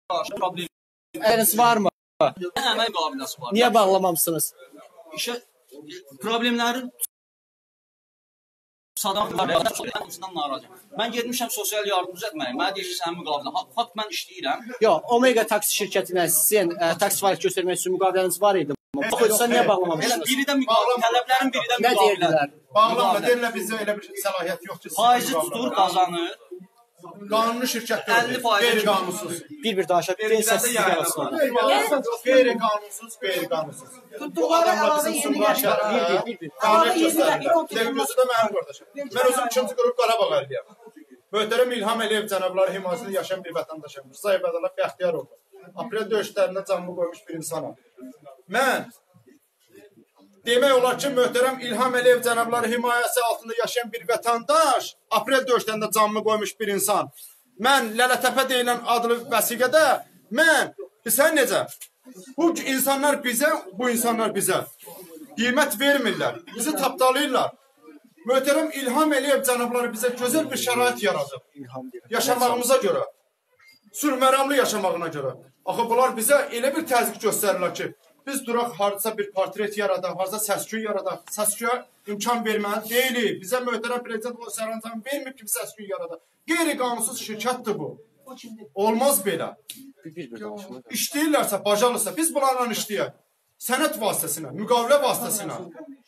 Əgəriniz varmı? Əmək qabiliyyəsi var. Niyə bağlamamışsınız? İşə problemlərin narazıyam. Mən getmişəm sosial yardım düzəltməyə. Mənə deyir ki, sənin müqavilən. Fakt mən işləyirəm. Yox, Omega taksi şirkəti ilə sizin taksi fəaliyyət göstərmək üçün müqaviləniz var idi. Yoxsa niyə bağlamamışsınız? Biri də müqavilə, tələblərin biri də Nə müqavilə. deyirlər? Bağlanma, deyirlər bizdə elə bir səlahiyyət yoxdur. Faizi tutur, qazanır. Qanuni şirkətlər 50% qeyri-qanunsuz. Bir danışaq, pensiyasız arasında. Qeyri-qanunsuz, qeyri-qanunsuz. Tutduqları əlavə yeni yaşar. Bir. Fəaliyyət göstərirlər. Gözü də mənim qardaşım. Mən özüm 2-ci qrup Qarabağ əhliyəm. Möhtərəm İlham Əliyev cənabları himayəsində yaşayan bir vətəndaşım. Rza İbadallah Bəxtiyarov. Aprel döyüşlərində canımı qoymuş bir insanam. Mən demək olar ki, möhtərəm İlham Əliyev cənabları himayəsi altında yaşayan bir vətəndaş, aprel döyüşlərində canımı qoymuş bir insan. Mən Lələtəpə deyilən adlı vəsiqədə, sən necə? Bu insanlar bizə qiymət vermirlər, bizi tapdalayırlar. Möhtərəm İlham Əliyev cənabları bizə gözəl bir şərait yaradıb. Yaşamağımıza görə, sülhməramlı yaşamağına görə. Axı, bunlar bizə elə bir təzyiq göstərirlər ki, biz duraq, harca bir portret yaradaq, harca səsküy yaradaq. Səsküyə imkan verməli deyilik. Bizə möhtərəm prezident o sərəncam vermir ki, səsküy yaradaq. Qeyri-qanunsuz şirkətdir bu. Olmaz belə. İşləyirlərsə, bacarırsa, biz bunlarla işləyək. Sənət vasitəsilə, müqavilə vasitəsilə.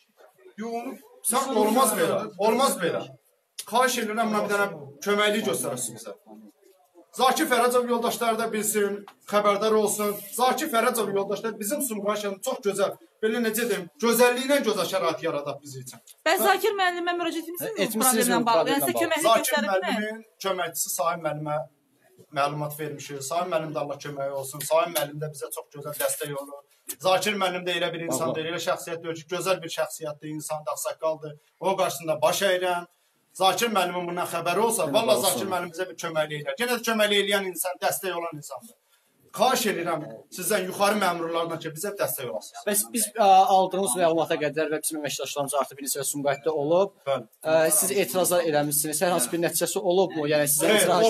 Olmaz belə, olmaz belə. Xahiş edirəm, bir dənə köməklik göstərəsiniz bizə. Zakir Fərəcov yoldaşları da bilsin, xəbərdar olsun. Zakir Fərəcov yoldaşlar bizim Sumqayıt çox gözəl, belə necə deyim, gözəlliyinə gözəl şərait yaradaq bizim üçün. Bəs Zakir müəllimə müraciət etmisiniz mi bu problemlə bağlı? Yəni sizə köməklik Zakir göstəribmi? müəllimin köməkçisi Sahib müəllimə məlumat vermişik. Sahib müəllim də Allah köməyi olsun. Sahib müəllim də bizə çox gözəl dəstək olur. Zakir müəllim də elə bir insandır, elə şəxsiyyət deyil ki, gözəl bir şəxsiyyətdir, insandır, ağsaqqaldır. O qarşısında baş əyirəm. Zakir müəllimin bundan xəbəri olsa, valla Zakir müəllim bizə bir köməklik eləyər. Yenə də köməklik eləyən insan, dəstək olan insandır. Xahiş edirəm sizdən yuxarı məmurlardan ki, bizə dəstək olasınız. Bəs biz aldığımız məlumata qədər və bizim əməkdaşlarımız artıq bir neçə Sumqayıtda olub. Siz etirazlar eləmişsiniz. Hər hansı bir nəticəsi olubmu? Yəni sizə icra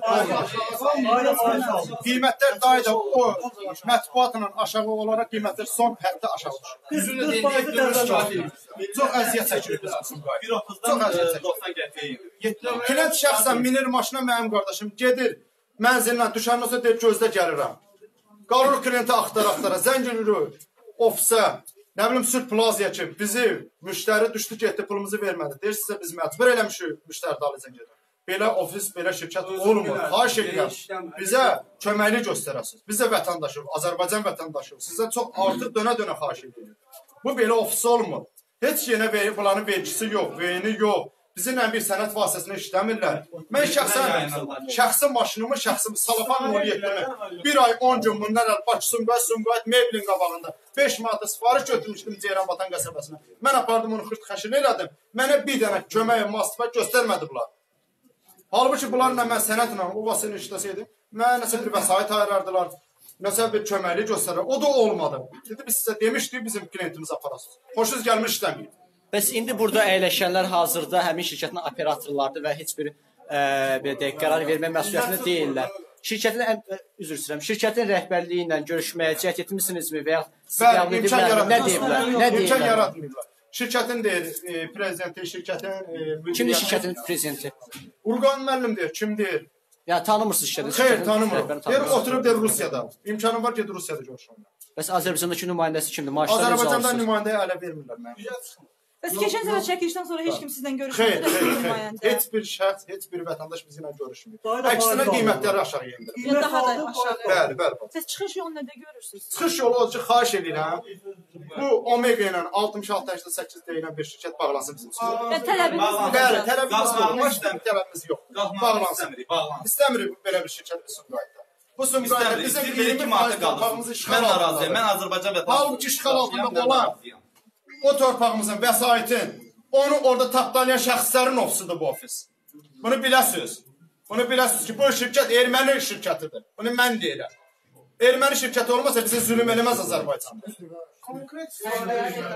hakimiyyəti. Qiymətlər dayda o mətbuatla aşağı olaraq qiymətlər son həddə aşağı düşür. Çox əziyyət çəkirik biz Sumqayıt. Çox əziyyət çəkirik. Klient şəxsən minir maşına mənim qardaşım gedir. Mənzillə düşəndən sonra deyir, gözdə gəlirəm. Qalır klienti axtara, zəng edirik ofisə, nə bilim Sülh Plazaya ki, bizi müştəri düşdü getdi, pulumuzu vermədi. Deyir, sizə biz məcbur eləmişik müştəri dalıca gedir. Belə ofis, belə şirkət olmur. Xahiş edirəm, bizə köməklik göstərəsiniz. Biz də vətəndaşıq, Azərbaycan vətəndaşıq. Sizə çox artıq dönə-dönə xahiş edirik. Bu belə ofis olmur. Heç yenə bunların vergisi yox, veyni yox. Bizimlə bir sənət vasitəsində işləmirlər. Mən şəxsi maşınımı, şəxsimi Salafan 07-mi bir ay 10 gün bunlar Bakı Sumqayıt Meblin qabağında 5 manata sifariş götürmüşdüm Ceyranbatan qəsəbəsinə. Mən apardım onu xırt-xəşir elədim. Mənə bir dənə kömək, masifət göstərmədi bunlar. Halbuki bunlarla mən sənətlə o vasitəni işləsəydim, mənə nəsə bir vəsait ayırardılar, nəsə bir köməklik göstərirlər. O da olmadı. Dedi, biz sizə demişdik, bizim klientimizi aparasınız. Xoşunuz gəlmiş işləməyib. Bəs indi burada əyləşənlər hazırda həmin şirkətin operatorlardır və heç bir qərar vermə məsuliyyətində deyirlər. Şirkətin rəhbərliyi ilə görüşməyə cəhd etmisinizmi və ya bəli, imkan yaratmırlar? İmkan yaratmırlar. Şirkətin deyir, prezidenti, şirkətin... Kimdir şirkətin prezidenti? Urqan müəllim deyir, kim deyir? Yəni tanımırsınız şirkətin? Xeyr, tanımırım. Deyir, oturub deyir Rusiyada. İmkanım var ki, Rusiyada görüşürəm. Bəs Azərbaycandakı nümayəndəsi kimdir? Azərbaycandan nümayəndəyə ələ vermirlər mənə. Bəs keçən səfər çəkilişdən sonra heç kim sizdən görüşmür? Xeyr. Heç bir şəxs, heç bir vətəndaş bizimlə görüşmür. Əksinə qiymətləri aşağı yendirir. Ya daha da aşağı. Bəli. Siz çıxış yolu nədə görürsünüz? Çıxış yolu o ki, xahiş edirəm. Bu Omega ilə 66-88 deyilən bir şirkət bağlansın bizim üçün. Və tələbiniz var? Bəli, tələbimiz yoxdur. Bağlansın. İstəmirik belə bir şirkət bizim Sumqayıtda. Bu Sumqayıtda bizim 20% torpağımızı işğal altında. Mən Azərbaycan vətəndaşıyam. Halbuki işğal altında olan o torpağımızın vəsaitin, onu orada tapdalayan şəxslərin ofisidir bu ofis. Bunu biləsiniz. Bunu biləsiniz ki, bu şirkət erməni şirkətidir. Bunu mən deyirəm. Erməni şirkəti olmasa bizə zülüm eləməz Azərbaycanda. Konkret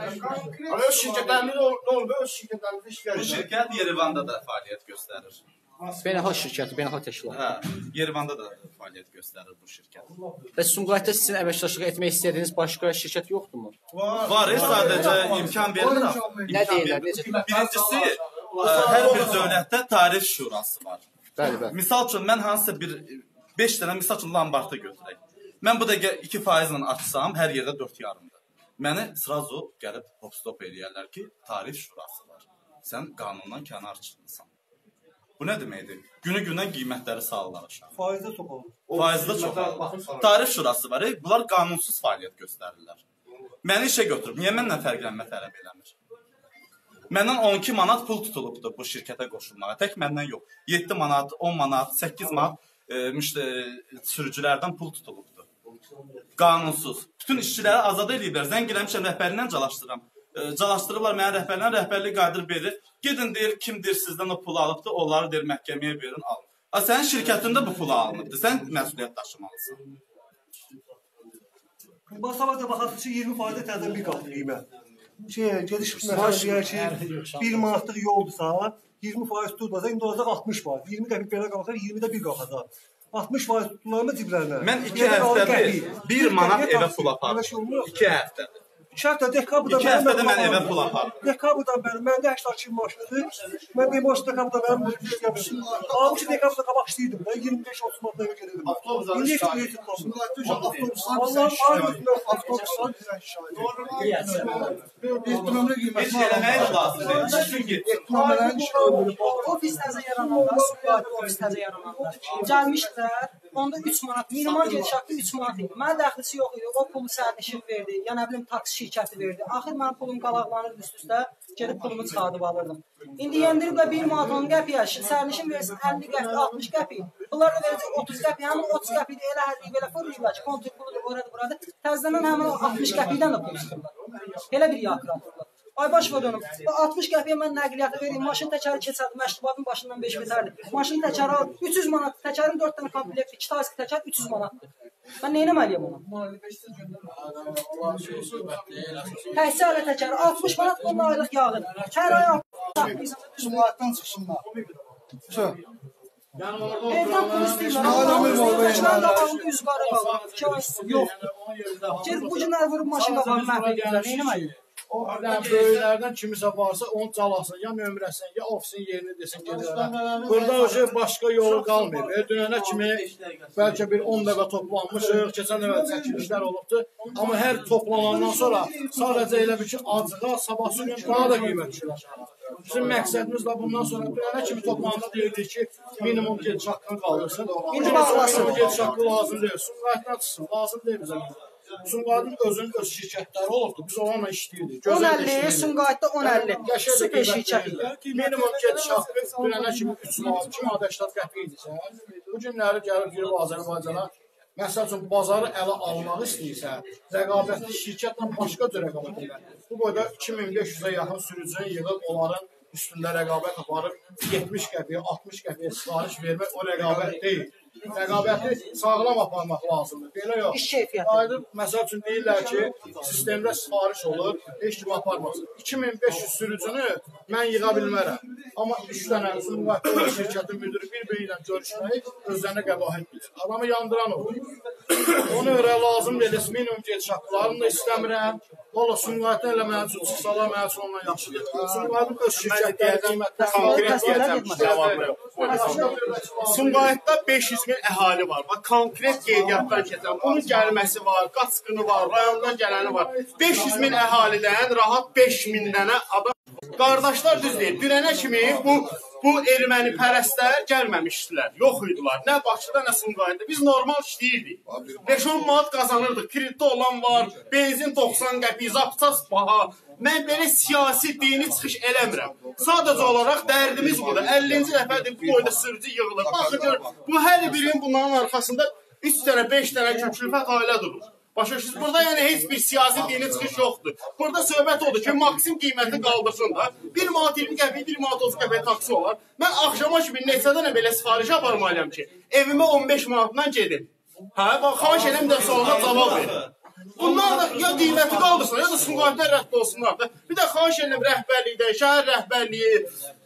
şirkətlərimiz nə oldu? Öz şirkətlərimiz iş verir. Bu şirkət Yerevanda da fəaliyyət göstərir. Beynəlxalq şirkəti, beynəlxalq təşkilat. Hə, Yerevanda da fəaliyyət göstərir bu şirkət. Bəs Sumqayıtda sizin əməkdaşlıq etmək istədiyiniz başqa şirkət yoxdurmu? Var, sadəcə imkan verirlər. Nə deyirlər, necə? Birincisi, hər bir dövlətdə tarif şurası var. Bəli. Misal üçün, mən hansısa bir 5 dənə, misal üçün, lambarda götürək. Mən bu dəqiqə 2% açsam, hər yerdə 4,5-dır. Məni srazu gəlib hop-stop eləyərlər ki, tarif şurası var. Sən qanundan kənar çıxırsan. Bu nə deməkdir? Günü-gündən qiymətləri salırlar aşağı. Faizdə çox olur. Faizdə çox olur. Tarif şurası var, bunlar qanunsuz fəaliyyət göstərirlər. Məni işə götürüb, niyə məndən fərqlənmə tələb eləmir? Məndən 12 manat pul tutulubdur bu şirkətə qoşulmağa, tək məndən yox. 7 manat, 10 manat, 8 manat sürücülərdən pul tutulubdur. Qanunsuz. Bütün işçiləri azad ediblər. Zəng eləmişəm, rəhbərindən calaşdırıram. Calaşdırırlar mənə rəhbərlə, rəhbərlik qadir verir. Gedin deyir, kim deyir sizdən o pulu alıbdır, onları deyir məhkəməyə verin, alın. Sənin şirkətində bu pulu alınıbdır, sən məsuliyyət daşımalısın. Basavada baxasın ki, 20% təzən bir qaldı qiymət. Gediş məsələn deyər ki, 1 manatlıq yoldursa, 20% tutulacaq, indi olacaq 60%. 20 qəpik belə qalxar, 20-də 1 qalxacaq. 60% tutularımı ciblərlə. Mən 2 həftədir 1 manat evə pul apardım. 2 həftədir. 2 həftə dekabrdan 2 həftədə mən evə pul apardım. Dekabrdan bəri məndə 82 maşınıdır. Mən bir maşın dekabrdan mənim bu işə bildim. Almışı dekabrda qabaq işləyirdim. Mən 25-30 manat evə gedirdim. İndi heç bir tutmasın. Ofis təzə yarananda, ofis təzə yarananda gəlmişdilər. Onda 3 manat, minimal gediş haqqı 3 manat idi. Mənə dəxlisi yox idi. O pulu sərnişin verdi, ya nə bilim taksi şirkəti verdi. Axır mənim pulum qalaqlanırdı üst-üstə, gedib pulumu çıxardıb alırdım. İndi yendiriblər 1 manat 10 qəpiyə, sərnişin versin 50 qəpik, 60 qəpik. Bunlar da verəcək 30 qəpik, həmin 30 qəpik də elə hərliyi belə fırlayırlar ki, kontur puludur, oradır, buradır. Təzədən həmin 60 qəpikdən də pul istiyorlar. Elə bir yakır atırlar. Ay baş dönüm. 60 qəpiyə mən nəqliyyatı vereyim, maşın təkəri keçərdi, məşrubatın başından 5 metərdir. Maşın təkəri al, 300 manat, təkərin 4 dənə komplekt, 2 taksi təkər 300 manatdır. Mən nə eləməliyəm ona? Təhsil alə təkəri 60 manat, onun aylıq yağıdır. Hər ay 60 Sumqayıtdan çıxsınlar. evdən pul istəyirlər. Maşından qabağında 100 qara qalır. 2 ay yoxdur. Gel bu günlər vurub maşın qabağını məhv edirlər, nə eləməliyəm? O böyüklərdən kimisə varsa onu calasın, ya nömrəsin, ya ofisin yerini desin gedirlər. Burada başqa yolu qalmıyor. Dünənə kimi bəlkə bir 10 dəfə toplanmışıq, keçən dəfə çəkilişlər olubdur. Amma hər toplanandan sonra sadəcə elə bir ki, acığa, sabahsı gün daha da qiymət düşürlər. Bizim məqsədimiz də bundan sonra dünənə kimi toplananda deyildik ki, minimum gediş haqqını qaldırsın. İndi bağlasın. Minimum gediş haqqı lazım deyil. Sumqayıtdan çıxsın, lazım deyil bizə. Sumqayıtın özünün öz şirkətləri olubdur. Biz onunla işləyirdik. 10.50, Sumqayıtda 10.50. Süper şirkətidir. Minimum gediş haqqı dünənə kimi 3 manat, 2 manat 80 qəpik idisə, bu günləri gəlib girib Azərbaycana, məsəl üçün bazarı ələ almaq istəyirsə, rəqabətli şirkətlə başqa cür rəqabət edir. Bu boyda 2500-ə yaxın sürücünü yığıb onların üstündə rəqabət aparıb 70 qəpiyə, 60 qəpiyə sifariş vermək o rəqabət deyil. Rəqabəti sağlam aparmaq lazımdır. Belə yox. İş keyfiyyəti. Aydın, məsəl üçün deyirlər ki, sistemdə sifariş olur, heç kim aparmasın. 2500 sürücünü mən yığa bilmərəm. Amma 3 dənə Sumqayıtda şirkətin müdürü bir-biri ilə görüşmək özlərinə qəbahət bilir. Adamı yandıran olur. Ona görə lazım deyil, minimum gediş haqqlarını da istəmirəm. Valla Sumqayıtdan elə mənim üçün çıxsalar, mənim üçün ondan yaxşıdır. Sumqayıtın öz şirkətləri qiymətlər konkret deyəcəm, cavabı yox. Sumqayıtda 500 min əhali var. Bax, konkret qeydiyyatdan keçən. Bunun gəlməsi var, qaçqını var, rayondan gələni var. 500 min əhalidən rahat 5 min dənə adam. Qardaşlar düz deyir, dünənə kimi bu erməni pərəstlər gəlməmişdilər, yox idilər. Nə Bakıda, nə Sumqayıtda. Biz normal işləyirdik. 5-10 manat qazanırdıq. Kreditdə olan var, benzin 90 qəpik, zapsas baha. Mən belə siyasi, dini çıxış eləmirəm. Sadəcə olaraq dərdimiz budur. 50-ci dəfədir bu boyda sürücü yığılır. Baxın gör, bu hər birinin bunların arxasında 3 dənə, 5 dənə külfət ailə durur. Başa düşürsünüz, burada yəni heç bir siyasi dini çıxış yoxdur. Burada söhbət odur ki, maksim qiyməti qaldırsın da. 1 manat 20 qəpik, 1 manat 30 qəpik taksi olar. Mən axşama kimi neçə dənə belə sifariş aparmalıyam ki, evimə 15 manatdan gedim. Hə, bax, xahiş edirəm də sualıma cavab verin. Bunlar da ya qiyməti qaldırsın, ya da Sumqayıtdan rədd olsunlar da. Bir də xahiş edirəm rəhbərlikdən, şəhər rəhbərliyi,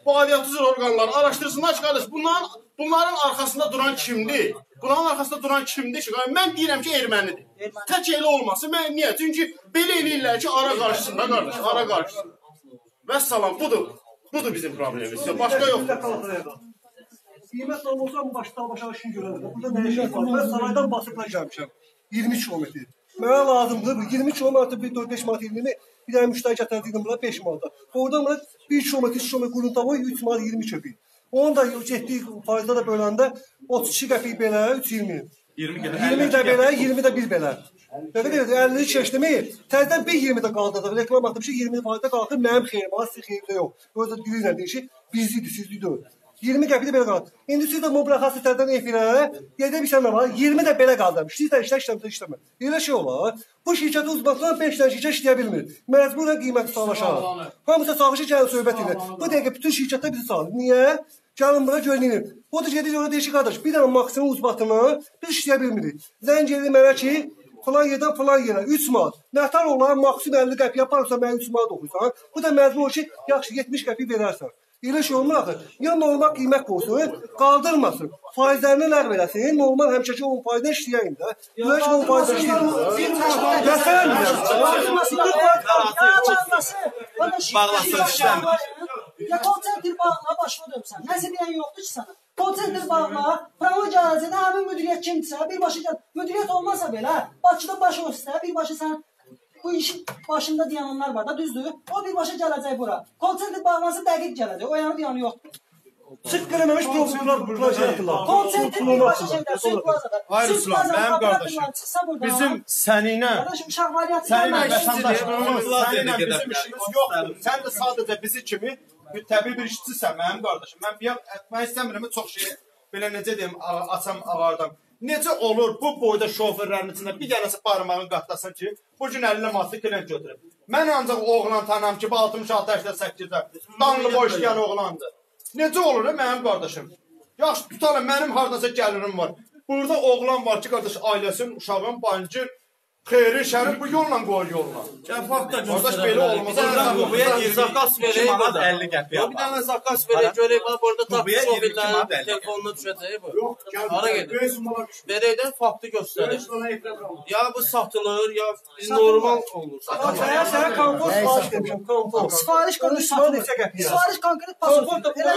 bu aidiyyatı orqanlar araşdırsınlar ki, qardaş, bunların arxasında duran kimdir? Bunların arxasında duran kimdir ki? Mən deyirəm ki, ermənidir. Tək elə olmasın. Mən niyə? Çünki belə eləyirlər ki, ara qarşısında, qardaş, ara qarşısında. Vəssalam, budur bizim problemimiz. Başqa yoxdur. Qiymət olmasa bu başdan başa işin görədir. Burada nə şey var? Mən saraydan basıqla gəlmişəm. 20 kilometr. Mənə lazımdır. 20 kilometr bir 4-5 manat 20. Bir dənə müştəri gətirdiydim bura 5 manata. Oradan bura 1 kilometr, 2 kilometr qurunta 3 manat 20 köpük. Onu da getdiyi faizdə də böləndə 32 qəpik belə, 3.20. 20 də belə, 20 də bir belə. Belə 50 keçdimi? Təzədən bir 20 də qaldırdıq. Reklam atdım ki, 20 faizdə qalxır. Mənim xeyrim var, sizin xeyrinizdə yox. Özü də dillə deyir ki, bizlidir, sizlik deyil. 20 qəpik də belə qalır. İndi siz də bu buraxası təzədən efirə, gedə bir şey var. 20 də belə qaldırmış. İstəyirsən işləmə. Elə şey olar. Bu şirkəti uzmatsan 5 dənə şirkət işləyə bilmir. Məcburən qiyməti sağlaşar. Hamısı sağlaşır, gəlin söhbət edir. Bu dəqiqə bütün şirkətlər bizi sağlayır. Niyə? Gəlin bura görünür. O da gedir orada deyir ki, qardaş, bir dənə maksimum uzbatını biz işləyə bilmirik. Zəng edir mənə ki, falan yerdən falan yerə 3 manat. Nətər olar maksimum 50 qəpik yaparsa mən 3 manat oxuyursan. Bu da məcbur ki, yaxşı 70 qəpik verərsən. Elə şey olmur axı. Ya normal qiymət qoysun, qaldırmasın. Faizlərini ləğv eləsin, normal həmişəki 10% işləyəyin də. Heç 10% işləyəyin. Bağlasın işləmir. Ya konsentr bağla başına dömsən. Nəsə deyən yoxdur ki sana. Konsentr bağla, pravo cəlazədə həmin müdiriyyət kimdirsə, birbaşa gəl. Müdiriyyət olmasa belə, Bakıda baş ofisdə birbaşa sən bu işin başında dayananlar var da, düzdür? O birbaşa gələcək bura. Konsentr bağlansa dəqiq gələcək. O yanı dayanı yoxdur. Çıx qələməmiş proje yapırlar. Konsentr birbaşa şeylər, süt bazada. Hayır İslam, mənim qardaşım. Bizim səninə vətəndaşlığımız, səninə bizim işimiz yoxdur. Sən də sadəcə bizi kimi təbii bir işçisən, mənim qardaşım. Mən istəmirəm, çox şey, belə necə deyim, açam ağardan. Necə olur bu boyda şoferlərin içində bir dənəsi barmağını qatlasın ki, bu gün 50 manatlı klient götürüb. Mən ancaq oğlan tanım ki, 66-8-də danlı boy işləyən oğlandır. Necə olur mənim qardaşım? Yaxşı, tutalım, mənim haradasa gəlirim var. Burada oğlan var ki, qardaş, ailəsinin, uşağın, bancı, xeyri, şəri bu yolla qoyur yolla. Qardaş, belə olmaz. Bu zakas verək, 50 qəpiyə. Bir dənə zakas verək, görək, burada taksi şoferlərin telefonuna düşəcək bu. Hara gedir? Verəkdən faktı göstərir. Ya bu satılır, ya normal olur. Sənə kompot sipariş demişəm, kompot. Sipariş qırmış satılır. Sipariş konkret pasaport. Elə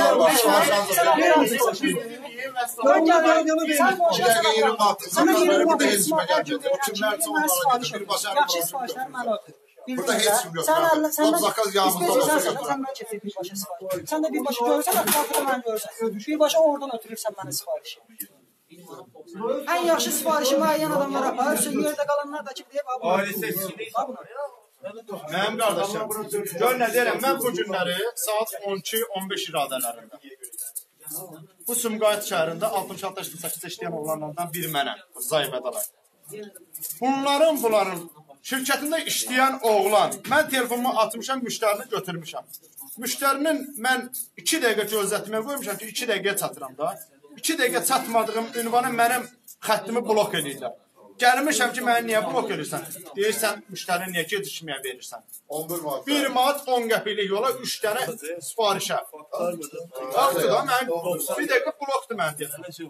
Burada heç kim yox. O zakaz yağımızda olacaq. Sən də birbaşa görürsən, artıq mən görürsən. Birbaşa oradan ötürürsən mənə sifarişi. Ən yaxşı sifarişi müəyyən adamlar apar. Yerdə qalanlar da ki, deyib, Aile seçkilik. Mənim qardaşım, gör nə deyirəm, mən bu günləri saat 12-15 iradələrində. Bu Sumqayıt şəhərində 66-88 işləyən oğlanlardan biri mənəm, Zaybədalar. Bunların şirkətində işləyən oğlan, mən telefonumu atmışam, müştərini götürmüşəm. Müştərinin mən 2 dəqiqə gözlətməyə qoymuşam ki, 2 dəqiqəyə çatıram da. 2 dəqiqə çatmadığım ünvanı mənim xəttimi blok edirlər. Gəlmişəm ki, məni niyə blok edirsən? Deyirsən, müştərini niyə gecikməyə verirsən? 1 manat 10 qəpiklik yola 3 dənə sifarişə. Yaxşı da, mən 1 dəqiqə blokdur mən deyirəm.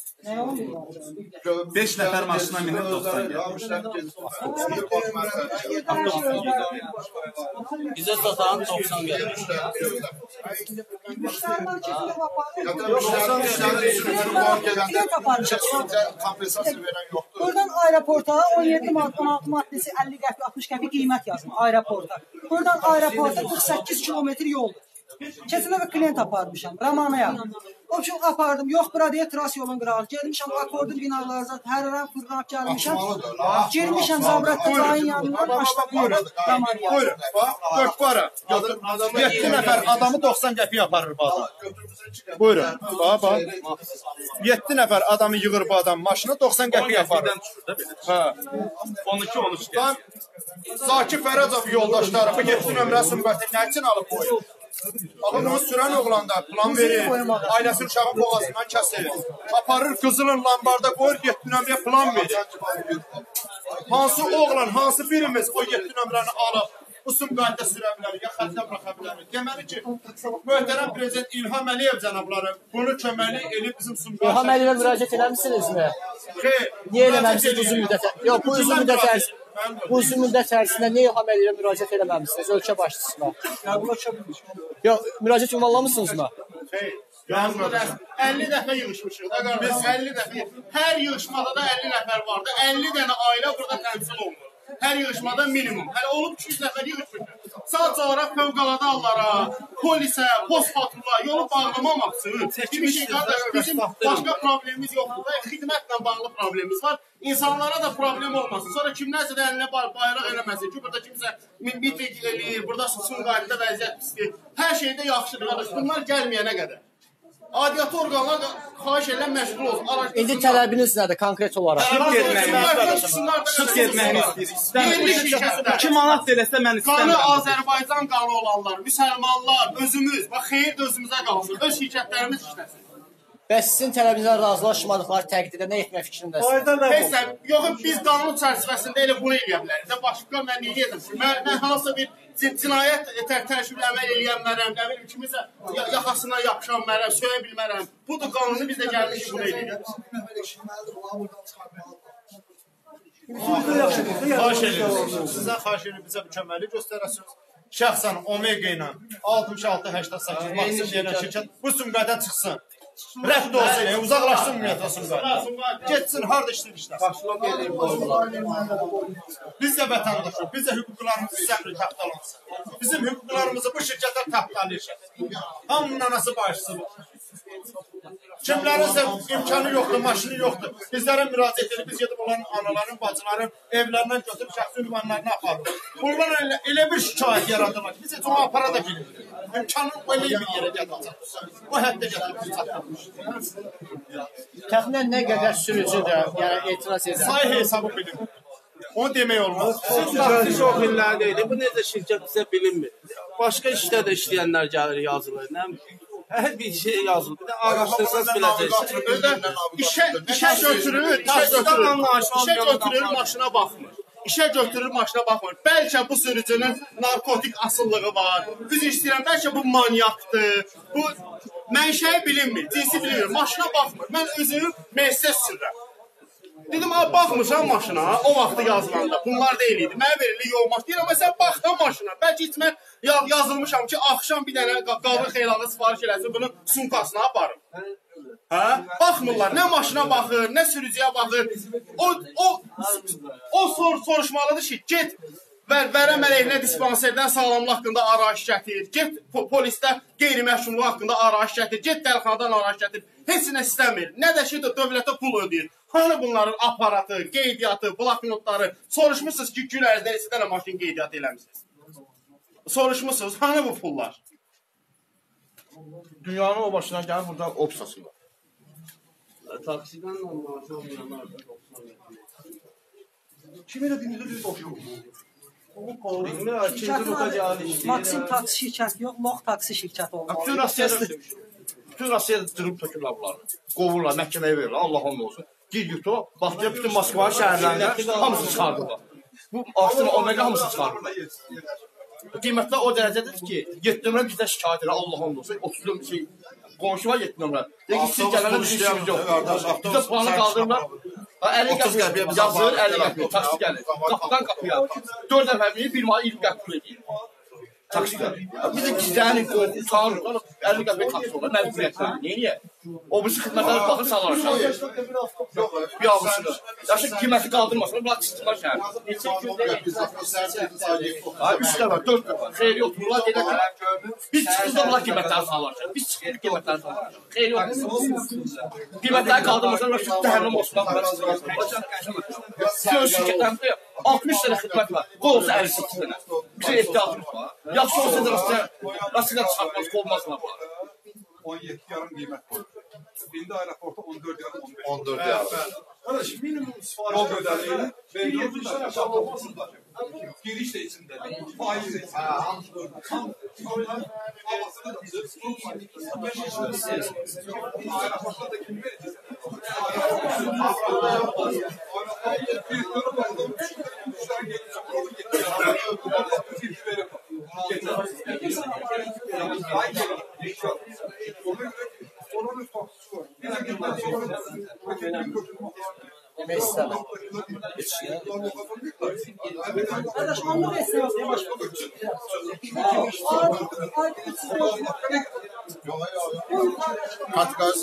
5 nəfər maşına minib 90 Bizə satan 90 gəlir. Buradan aeroporta 17 manat, 16 manat desi 50 qəpik, 60 qəpik qiymət yazın aeroporta. Buradan aeroporta 48 kilometr yoldur. Keçən dəfə klient aparmışam, Ramanaya. O üçün apardım, yox bura deyə tras yolun qırağı. Gelmişəm, akordun binalarına, hər aran fırlanıb gəlmişəm. Girmişəm Zabratda çayın yanından, başladım Ramanaya. Buyurun, bax, para. 7 nəfər adamı 90 qəpik aparır bu adam. Buyurun, bax. 7 nəfər adamı yığır bu adam maşına 90 qəpik aparır. 12-13 Zakir Fərəcov yoldaşları bu 7 nömrə Sumqayıtı nə üçün alıb qoyur? Baxın, o sürən oğlanda plan verir, ailəsinin uşağın boğazından kəsir, aparır qızılın lambarda qoyur, 7 nömrəyə plan verir. Hansı oğlan, hansı birimiz o 7 nömrəni alıb, bu bu Sumqayıtda sürə bilər, ya xəttə buraxa bilər. Deməli ki, möhtərəm prezident İlham Əliyev cənabları bunu köməklik edib bizim Sumqayıtda. İlham Əliyevə müraciət eləmisinizmi? Xeyr. Niyə eləməmisiniz uzun müddət? Yox, bu uzun müddət ərzində. Bu uzun müddət ərzində niyə İlham Əliyevə müraciət eləməmisiniz ölkə başçısına? Yox, müraciət ünvanlamısınızmı? Xeyr. 50 dəfə yığışmışıq da qardaş. Biz 50 dəfə. Hər yığışmada da 50 nəfər vardı. 50 dənə ailə burada təmsil olunur. Hər yığışmada minimum. Hələ olub 200 nəfər yığışmışıq. Sadəcə olaraq fövqəladə hallara, polisə, post patrula yolu bağlamamaq üçün. Bir şey qardaş, bizim başqa problemimiz yoxdur da, xidmətlə bağlı problemimiz var. İnsanlara da problem olmasın. Sonra kimlərsə də əlinə bayraq eləməsin ki, burada kimsə miting eləyir, burada Sumqayıtda vəziyyət pisdir. Hər şeydə yaxşıdır qardaş. Bunlar gəlməyənə qədər. Adiyyatı orqanlar xahiş edən məşğul olsun. İndi tələbiniz nədir konkret olaraq? Sırf getməyini istəyirik. 2 manat verəsə mən istəmirəm. Qanı Azərbaycan qanı olanlar, müsəlmanlar, özümüz, bax xeyir də özümüzə qalsın, öz şirkətlərimiz işləsin. Bəs sizin tələbinizə razılaşmadıqları təqdirdə nə etmək fikrindəsiniz? Neysə, yox, biz qanun çərçivəsində elə bunu eləyə bilərik. Başqa mən niyə edim ki? Mən hansısa bir cinayət tərtibli əməl eləyənmərəm, nə bilim kimisə yaxasına yapışanmərəm, söyə bilmərəm. Budur qanunu biz də gəlmişik bunu eləyək. Xahiş edirik. Sizə xahiş edirik, bizə bir köməklik göstərəsiniz. Şəxsən Omega ilə 6688 Maksim deyilən şirkət bu Sumqayıtdan çıxsın. Rədd olsun, uzaqlaşsın ümumiyyətlə Sumqayıt. Getsin, harada işləyir işləsin. Biz də vətəndaşıq, biz də hüquqlarımız səmri tapdalansın. Bizim hüquqlarımızı bu şirkətlər tapdalayır. Hamının anası başçısı var. Kimlərinsə imkanı yoxdur, maşını yoxdur. Bizlərə müraciət edir, biz gedib onların anaların, bacıların evlərindən götürüb şəxsi ünvanlarını aparır. Bunlar elə bir şikayət yaradırlar ki, biz heç onu apara da bilmirik. İmkanı belə bir yerə gətirəcək. Bu həddə gətirmiş. Təxminən nə qədər sürücüdür, yəni etiraz edir? Sayı hesabı bilinmir. Onu demək olmaz. Siz vaxtı çox illərdə idi. Bu necə şirkət bizə bilinmir. Başqa işdə də işləyənlər gəlir, yazılır. Hər bir şey yazılır. Bir də araşdırsanız biləcəksiniz. İşə götürür, maşına baxmır. İşə götürür, maşına baxmır. Bəlkə bu sürücünün narkotik asıllığı var. Düz istəyirəm, bəlkə bu manyakdır. Bu mənşəyi bilinmir, cinsi bilinmir. Maşına baxmır. Mən özüm Mercedes sürürəm. Dedim, baxmışam maşına, o vaxtı yazılanda. Bunlar deyil idi. Mənə verildi yol maşını. Deyirəm, məsələn, baxdan maşına. Bəlkə heç mən yazılmışam ki, axşam bir dənə qadın xeylağı sifariş eləsin, bunun sumkasına aparım. Baxmırlar, nə maşına baxır, nə sürücüyə baxır. O soruşmalıdır ki, get vərəm əleyhinə dispanserdən sağlamlıq haqqında arayış gətir, get polisdə qeyri-məşğulluq haqqında arayış gətir, get dəlxanadan arayış gətir. Heç nə istəmir. Nə də ki, dövlətə pul ödəyir. Hani bunların aparatı, qeydiyyatı, bloknotları soruşmuşsunuz ki, gün ərzində neçə dənə maşın qeydiyyatı eləmişsiniz? Soruşmuşsunuz, hani bu pullar? Dünyanın o başına gəlir, burada opsası var. Taksidən maaşı olmayanlar da 90 verir. Kim elədiyinizdə bir boş yox. Maksim taksi şirkəti yox, Lox taksi şirkəti olmalı. Bütün Rusiyada dırıb tökürlər bunları. Qovurlar, məhkəməyə verirlər, Allah onun olsun. Gil-yuto, baxdıya bütün Moskvanın şəhərlərində hamısını çıxardırlar. Bu aslında Omega hamısını çıxardırlar. Qiymətlər o dərəcədir ki, 7 nömrə bizdə şikayət edir, Allah onun olsun. 30 nömrə şey, qonşu var 7 nömrə. Deyək ki, siz gələnə bir işimiz yox. Bizdə planı qaldırırlar. 50 qəpik yazır, 50 qəpik taksi gəlir. Qapıdan qapıya. 4 dəfə bilir, bir manat 20 qəpik edir. Taksi gəlir. Biz də gizlənib, utanırıq. 50 qəpik taksi olur, məcburiyyətlə. Niyə? O birisi xidmətləri baxır, sallar aşağı. Bir avısıdır. Yaşın qiyməti qaldırmasın, bunlar çıxdılar şəhər. 3 dəfə, 4 dəfə. Xeyri otururlar, deyirlər ki, biz çıxdığında bunlar qiymətləri sallar aşağı. Biz çıxdığında qiymətləri sallar aşağı. Xeyri otururlar. Qiymətləri qaldırmasın, təhlüm olsun. Siz öz şirkətlərimizdə 60 dənə xidmət var. Qolsa 58 dənə. Bizə ehtiyacımız var. Yaxşı olsa da Rusiyadan çıxartmaz, qolmazlar bunlar. 17 yarım qiymət qoydu. İndi aeroporta 14 yarım, 15. 14 yarım. Qardaş, minimum sifariş ödənilir və 7 dənə aşağı olmasınlar. Giriş də içindədir, faiz də içindədir. Aeroporta da kim verəcək? Bir görüb aldım, müştəri gelir, onu getirir. Təbii. Arkadaş onluq esnaf diye başka. Katqaz.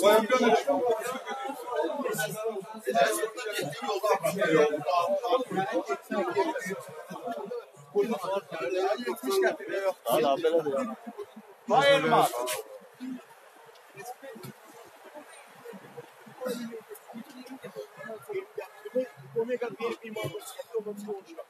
Bayılmaz. Omega 1 bir